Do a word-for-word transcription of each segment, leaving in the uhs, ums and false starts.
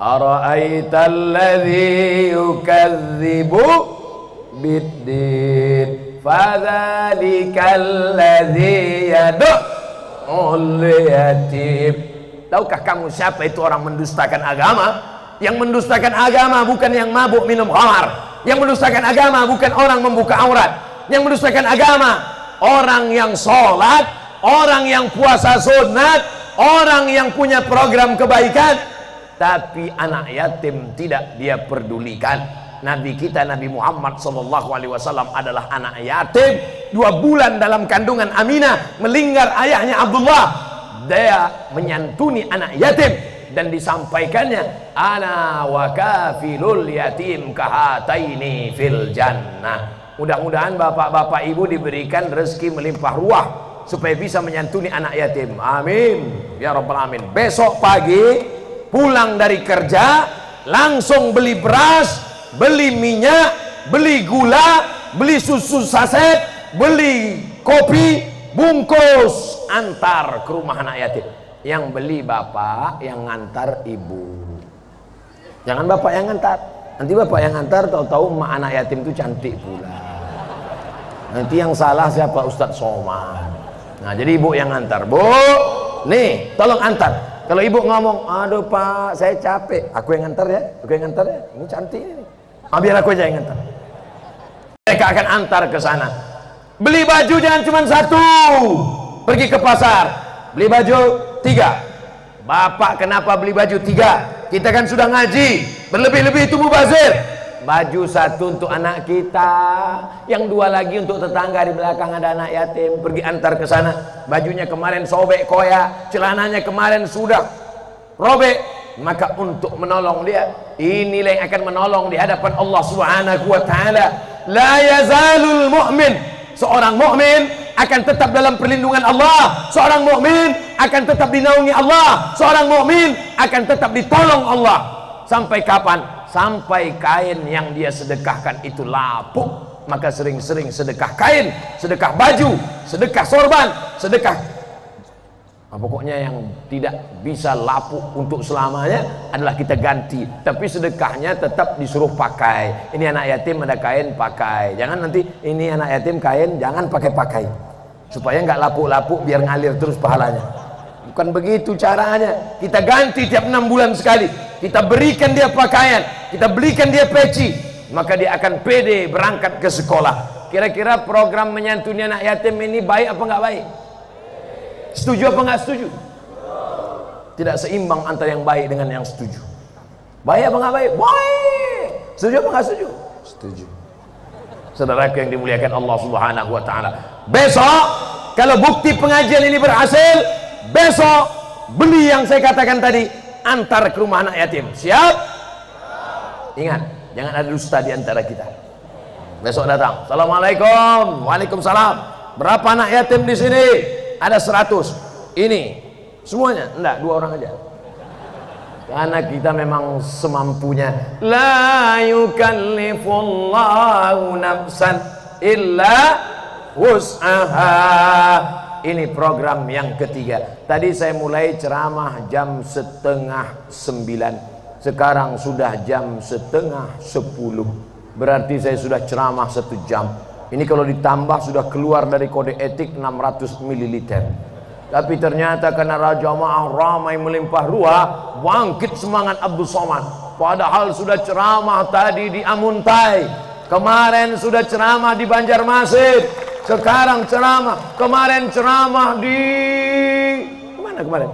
ara'aital ladzi yukadzibu biddin fadzalikal ladzi yad'ul yatim. Tahukah kamu siapa itu orang mendustakan agama? Yang mendustakan agama bukan yang mabuk minum khamar. Yang mendustakan agama bukan orang membuka aurat. Yang mendustakan agama orang yang sholat, orang yang puasa sunat, orang yang punya program kebaikan, tapi anak yatim tidak dia pedulikan. Nabi kita Nabi Muhammad Sallallahu Alaihi Wasallam adalah anak yatim, dua bulan dalam kandungan Aminah, melingkar ayahnya Abdullah. Dia menyantuni anak yatim dan disampaikannya, ana wa kafilul yatim kahataini fil jannah. Mudah-mudahan bapak-bapak ibu diberikan rezeki melimpah ruah supaya bisa menyantuni anak yatim. Amin ya rabbal alamin. Besok pagi pulang dari kerja langsung beli beras, beli minyak, beli gula, beli susu saset, beli kopi, bungkus, antar ke rumah anak yatim. Yang beli bapak, yang ngantar ibu. Jangan bapak yang ngantar. Nanti bapak yang ngantar tahu-tahu emak anak yatim itu cantik pula. Nanti yang salah siapa? Ustadz Somad. Nah, jadi ibu yang ngantar. Bu, nih tolong antar. Kalau ibu ngomong, aduh pak saya capek, aku yang ngantar ya, aku yang ngantar ya, ini cantik ini. Ah, biar aku aja yang ngantar. Mereka akan antar ke sana. Beli baju jangan cuma satu. Pergi ke pasar, beli baju tiga. Bapak kenapa beli baju tiga? Kita kan sudah ngaji, berlebih-lebih itu mubazir. Baju satu untuk anak kita, yang dua lagi untuk tetangga di belakang ada anak yatim. Pergi antar ke sana. Bajunya kemarin sobek koyak, celananya kemarin sudah robek. Maka untuk menolong dia, inilah yang akan menolong di hadapan Allah Subhanahu wa taala. La yazalul mu'min, seorang mukmin akan tetap dalam perlindungan Allah. Seorang mukmin akan tetap dinaungi Allah. Seorang mukmin akan tetap ditolong Allah. Sampai kapan? Sampai kain yang dia sedekahkan itu lapuk. Maka sering-sering sedekah kain, sedekah baju, sedekah sorban, sedekah, nah, pokoknya yang tidak bisa lapuk untuk selamanya adalah kita ganti. Tapi sedekahnya tetap disuruh pakai. Ini anak yatim ada kain, pakai. Jangan nanti ini anak yatim kain, jangan pakai-pakai, supaya nggak lapuk-lapuk, biar ngalir terus pahalanya. Bukan begitu caranya. Kita ganti tiap enam bulan sekali. Kita berikan dia pakaian, kita belikan dia peci, maka dia akan pede berangkat ke sekolah. Kira-kira program menyantuni anak yatim ini baik apa nggak baik? Setuju apa nggak setuju? Tidak seimbang antara yang baik dengan yang setuju. Baik apa nggak baik? Baik. Setuju apa nggak setuju? Setuju. Saudaraku yang dimuliakan Allah Subhanahu wa taala. Besok kalau bukti pengajian ini berhasil, besok beli yang saya katakan tadi, antar ke rumah anak yatim. Siap? Ingat, jangan ada dusta di antara kita. Besok datang. Assalamualaikum. Waalaikumsalam. Berapa anak yatim di sini? Ada seratus. Ini semuanya? Enggak, dua orang aja. Karena kita memang semampunya. La yukallifullahu nafsan illa wus'aha. Ini program yang ketiga. Tadi saya mulai ceramah jam setengah sembilan. Sekarang sudah jam setengah sepuluh. Berarti saya sudah ceramah satu jam. Ini kalau ditambah sudah keluar dari kode etik enam ratus mililiter. Tapi ternyata karena jamaah ramai melimpah ruah, bangkit semangat Abdul Somad. Padahal sudah ceramah tadi di Amuntai. Kemarin sudah ceramah di Banjarmasin. Sekarang ceramah, kemarin ceramah di mana kemarin?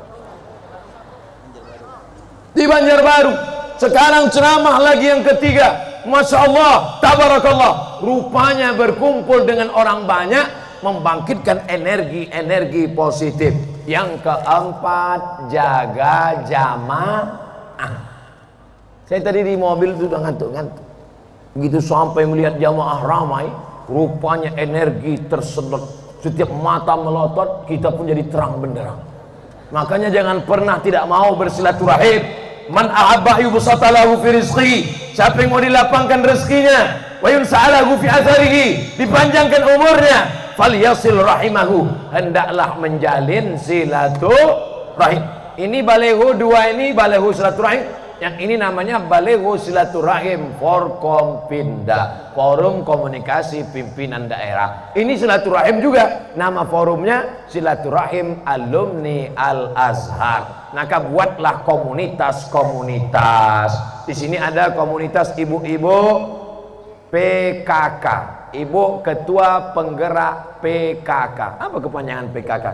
Di Banjarbaru. Sekarang ceramah lagi yang ketiga. Masya Allah, tabarakallah. Rupanya berkumpul dengan orang banyak membangkitkan energi-energi positif. Yang keempat, jaga jamaah. Saya tadi di mobil sudah ngantuk-ngantuk. Begitu sampai melihat jamaah ramai, rupanya energi tersedot. Setiap mata melotot, kita pun jadi terang benderang. Makanya jangan pernah tidak mau bersilaturahim. Man ahabba yubsata lahu fi rizqi. Siapa yang mau dilapangkan rezekinya, wa yunsa'alahu fi atharihi, dipanjangkan umurnya, falyasil rahimahu, hendaklah menjalin silaturahim. Ini balehu dua, ini balehu silaturahim. Yang ini namanya Balighu Silaturahim Forkompinda, Forum Komunikasi Pimpinan Daerah. Ini silaturahim juga, nama forumnya Silaturahim Alumni Al-Azhar. Maka buatlah komunitas-komunitas. Di sini ada komunitas ibu-ibu P K K, Ibu Ketua Penggerak P K K. Apa kepanjangan P K K?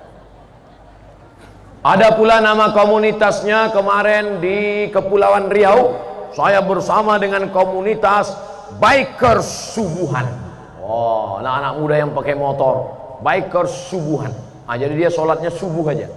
Ada pula nama komunitasnya kemarin di Kepulauan Riau. Saya bersama dengan komunitas Bikers Subuhan. Oh, anak-anak muda yang pakai motor, Bikers Subuhan. Nah, jadi dia sholatnya subuh aja.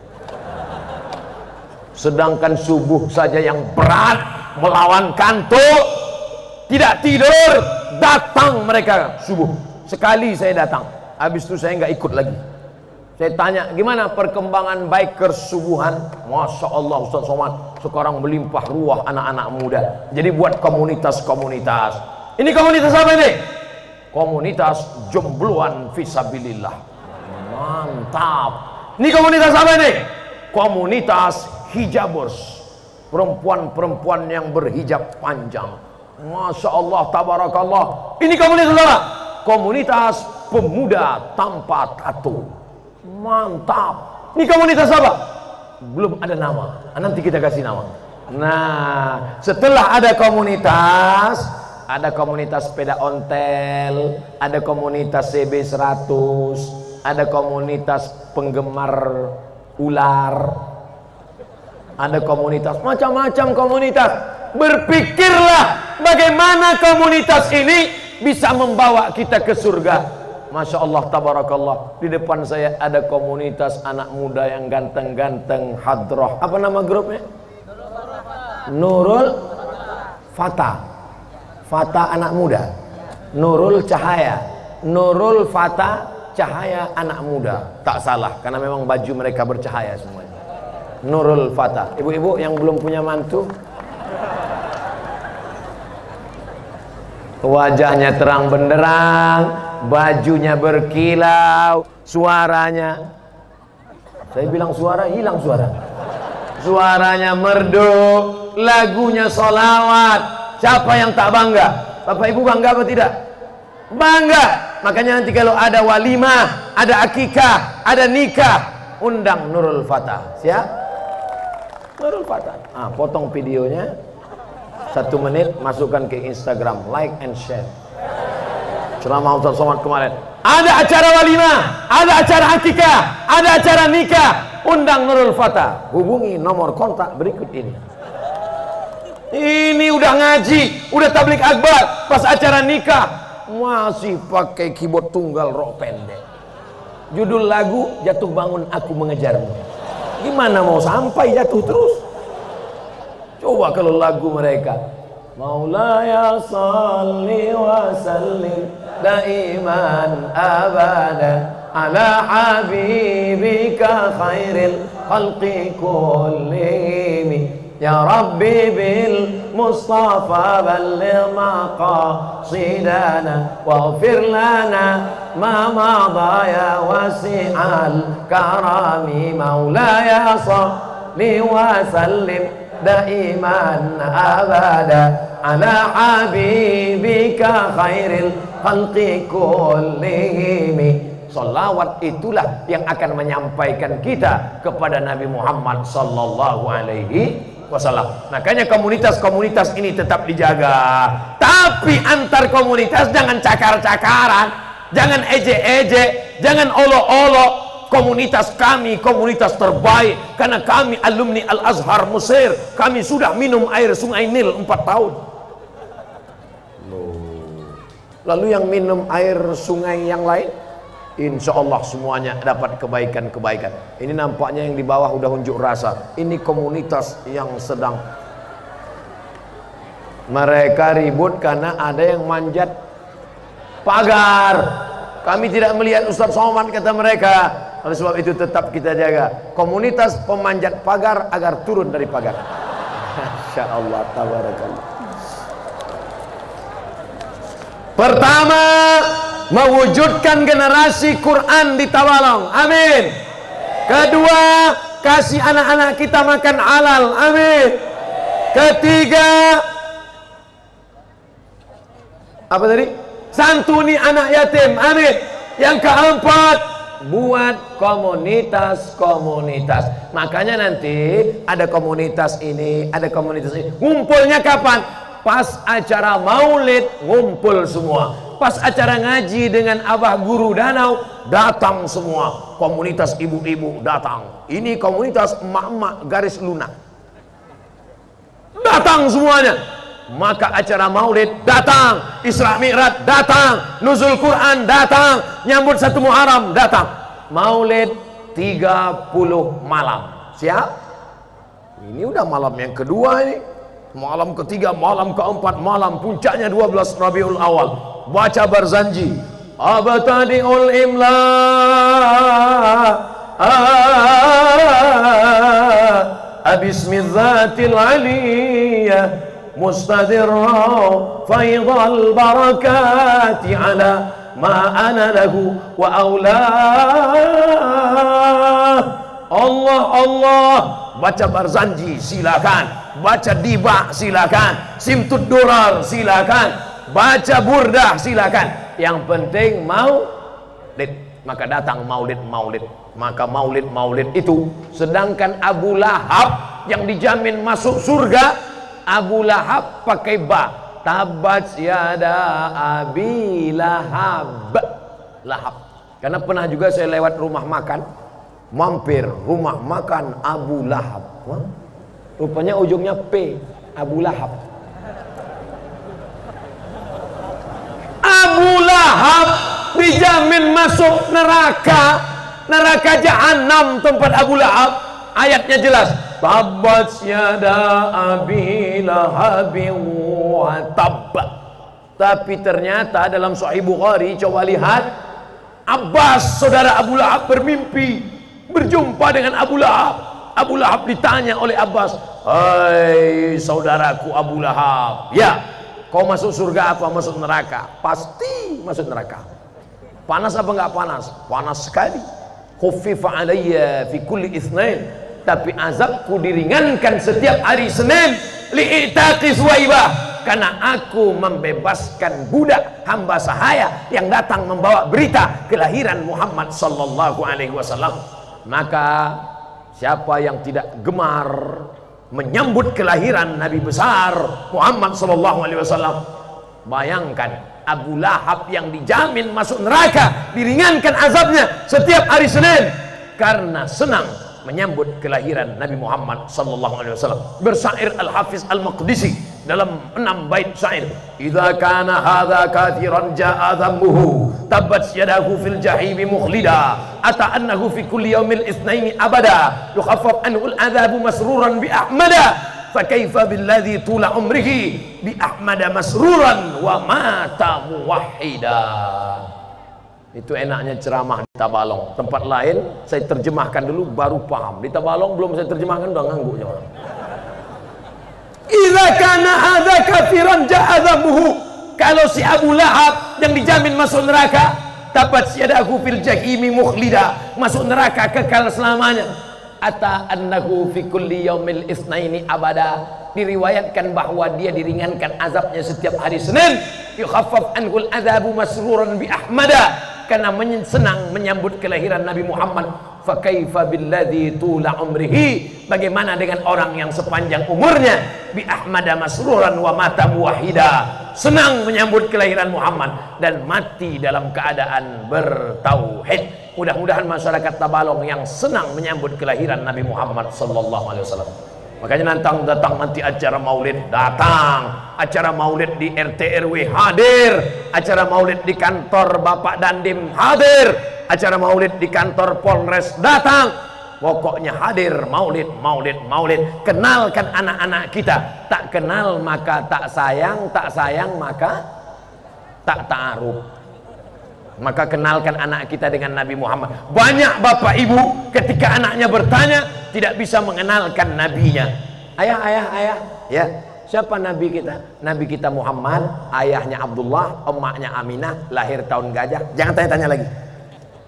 Sedangkan subuh saja yang berat, melawan kantuk, tidak tidur, datang mereka subuh. Sekali saya datang, habis itu saya nggak ikut lagi. Saya tanya, gimana perkembangan Bikers Subuhan? Masya Allah Ustaz Somad, sekarang melimpah ruah anak-anak muda. Jadi buat komunitas-komunitas. Ini komunitas apa ini? Komunitas jombloan fisabilillah. Mantap. Ini komunitas apa ini? Komunitas hijabers, perempuan-perempuan yang berhijab panjang. Masya Allah, tabarakallah. Ini komunitas apa? Komunitas pemuda tanpa tato. Mantap. Ini komunitas apa? Belum ada nama. Nanti kita kasih nama. Nah, setelah ada komunitas, ada komunitas sepeda ontel, ada komunitas C B seratus, ada komunitas penggemar ular, ada komunitas, macam-macam komunitas. Berpikirlah bagaimana komunitas ini bisa membawa kita ke surga. Masya Allah, tabarakallah. Di depan saya ada komunitas anak muda yang ganteng-ganteng, hadroh. Apa nama grupnya? Nurul Fata. Fata anak muda. Nurul Cahaya. Nurul Fata, Cahaya anak muda. Tak salah, karena memang baju mereka bercahaya semuanya. Nurul Fata. Ibu-ibu yang belum punya mantu, wajahnya terang benderang, bajunya berkilau, suaranya, saya bilang suara, hilang suara, suaranya merdu, lagunya solawat. Siapa yang tak bangga? Bapak ibu bangga apa tidak? Bangga. Makanya nanti kalau ada walimah, ada akikah, ada nikah, undang Nurul Fatah. Siap? Nurul Fatah. Ah, potong videonya satu menit, masukkan ke Instagram, like and share. Ceramah Ustaz Somad kemarin, ada acara walimah, ada acara akikah, ada acara nikah, undang Nurul Fatah. Hubungi nomor kontak berikut ini. Ini udah ngaji, udah tablik akbar, pas acara nikah masih pakai keyboard tunggal rok pendek. Judul lagu Jatuh Bangun Aku Mengejarmu. Gimana mau sampai jatuh terus? Coba kalau lagu mereka, Maulaya salli wa sallim daiman abada ala habibika khairil khalqi kullihim. Ya Rabbi bil Mustafa balligh maqasidana waghfir lana ma madha ya wasi'al karami. Maulaya salli wa sallim daiman abada ala habibika khairil khalqi kullihim. Salawat itulah yang akan menyampaikan kita kepada Nabi Muhammad sallallahu alaihi wasallam. Makanya komunitas-komunitas ini tetap dijaga. Tapi antar komunitas jangan cakar-cakaran, jangan ejek-ejek, jangan olok-olok. Komunitas kami komunitas terbaik karena kami alumni Al-Azhar Mesir. Kami sudah minum air sungai Nil empat tahun. Lalu yang minum air sungai yang lain, insya Allah semuanya dapat kebaikan-kebaikan. Ini nampaknya yang di bawah udah unjuk rasa. Ini komunitas yang sedang mereka ribut karena ada yang manjat pagar. Kami tidak melihat Ustaz Somad, kata mereka. Oleh sebab itu tetap kita jaga komunitas pemanjat pagar agar turun dari pagar. Masya Allah, tabarakallah. Pertama, mewujudkan generasi Quran di Tawalong. Amin. Kedua, kasih anak-anak kita makan halal. Amin. Ketiga, apa tadi? Santuni anak yatim. Amin. Yang keempat, buat komunitas-komunitas. Makanya nanti ada komunitas ini, ada komunitas ini. Ngumpulnya kapan? Pas acara maulid ngumpul semua. Pas acara ngaji dengan abah guru danau, datang semua. Komunitas ibu-ibu datang. Ini komunitas emak-emak garis lunak. Datang semuanya. Maka acara maulid datang, Isra Mi'raj datang, Nuzul Quran datang, nyambut satu Muharram datang. Maulid tiga puluh malam. Siap? Ini udah malam yang kedua ini. Malam ketiga, malam keempat, malam puncaknya dua belas Rabiul Awal. Baca Barzanji. Abtadi'ul imla Abismidzatil aliyah mustadirra faidhal barakati ala ma ana lahu wa aula. Allah Allah. Baca Barzanji silakan, baca Diba silakan, Simtud Durar silakan, baca Burdah silakan. Yang penting maulid. Maka datang maulid-maulid. Maka maulid-maulid itu, sedangkan Abu Lahab yang dijamin masuk surga, Abu Lahab pakai ba, tabat yada abi lahab, lahab. Karena pernah juga saya lewat rumah makan, mampir rumah makan Abu Lahab. Wah, rupanya ujungnya P, Abu Lahab. Abu Lahab dijamin masuk neraka, neraka jahanam tempat Abu Lahab. Ayatnya jelas, tabat yada abi lahabin wa tab. Tapi ternyata dalam Sahih Bukhari, coba lihat, Abbas saudara Abu Lahab bermimpi berjumpa dengan Abu Lahab. Abu Lahab ditanya oleh Abbas, hai saudaraku Abu Lahab, ya kau masuk surga apa masuk neraka? Pasti masuk neraka. Panas apa enggak panas? Panas sekali. Khuffifa alayya fi kulli itsnain, tapi azabku diringankan setiap hari Senin, li'itaqi Suwaibah, karena aku membebaskan budak hamba sahaya yang datang membawa berita kelahiran Muhammad sallallahu alaihi wasallam. Maka siapa yang tidak gemar menyambut kelahiran Nabi besar Muhammad sallallahu alaihi wasallam, bayangkan Abu Lahab yang dijamin masuk neraka, diringankan azabnya setiap hari Senin karena senang menyambut kelahiran Nabi Muhammad sallallahu alaihi wasallam. Bersair Al-Hafiz Al-Maqdisi dalam enam bait syair, idza kana hadza kathiran ja'a dhammuhu tabat yadahu fil jahimi mukhlida ata annahu fi kulli yaumil itsnaini abada yukhaffaf anhu al-adzabu masruran bi ahmada fakaifa billadzi tula umrihi bi ahmada masruran wa mata muwahhida. Itu enaknya ceramah di Tabalong. Tempat lain saya terjemahkan dulu baru paham. Di Tabalong belum saya terjemahkan udah ngangguk jemaah. Idza kana hadza kafiran ja'adhabuhu, kalau si Abu Lahab yang dijamin masuk neraka, tabat yadahu fil jahimi mukhlida, masuk neraka kekal selamanya. Ata annahu fi kulli yaumil itsnaini abada, diriwayatkan bahwa dia diringankan azabnya setiap hari Senin. Yukhaffaf anhul adzabu masruran bi ahmada, karena senang menyambut kelahiran Nabi Muhammad. Fakaifa billadzi tula umrihi, bagaimana dengan orang yang sepanjang umurnya bi ahmada masruran wa mata muwahhida, senang menyambut kelahiran Muhammad dan mati dalam keadaan bertauhid. Mudah-mudahan masyarakat Tabalong yang senang menyambut kelahiran Nabi Muhammad sallallahu alaihi wasallam. Makanya nantang datang nanti acara maulid, datang. Acara maulid di R T R W hadir. Acara maulid di kantor Bapak Dandim hadir. Acara maulid di kantor Polres datang. Pokoknya hadir, maulid, maulid, maulid. Kenalkan anak-anak kita. Tak kenal maka tak sayang, tak sayang maka tak ta'aruf. Maka kenalkan anak kita dengan Nabi Muhammad. Banyak bapak ibu ketika anaknya bertanya tidak bisa mengenalkan nabinya. Ayah, ayah, ayah, ya, siapa nabi kita? Nabi kita Muhammad, ayahnya Abdullah, emaknya Aminah, lahir tahun gajah. Jangan tanya-tanya lagi,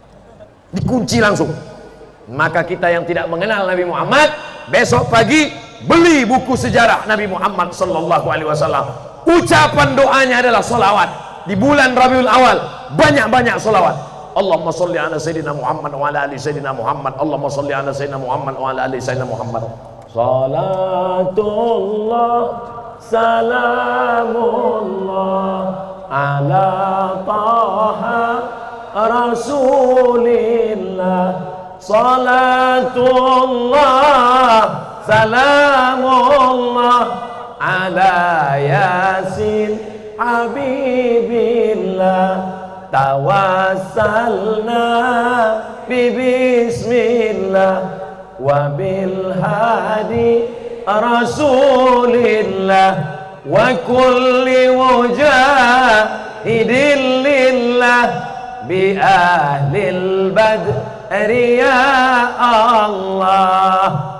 dikunci langsung. Maka kita yang tidak mengenal Nabi Muhammad, besok pagi beli buku sejarah Nabi Muhammad sallallahu alaihi wasallam. Ucapan doanya adalah salawat. Di bulan Rabiul Awal banyak-banyak salawat. Allahumma sholli ala sayyidina Muhammad wa ala ali sayyidina Muhammad. Allahumma sholli ala sayyidina Muhammad wa ala ali sayyidina Muhammad. Salatullah salamullah ala taha rasulillah. Salatullah salamullah ala yasin habibillah. Tawassalna bi bismillah wa bil hadi rasulillah wa kulli mujahidin lillah bi ahlil badri ya Allah.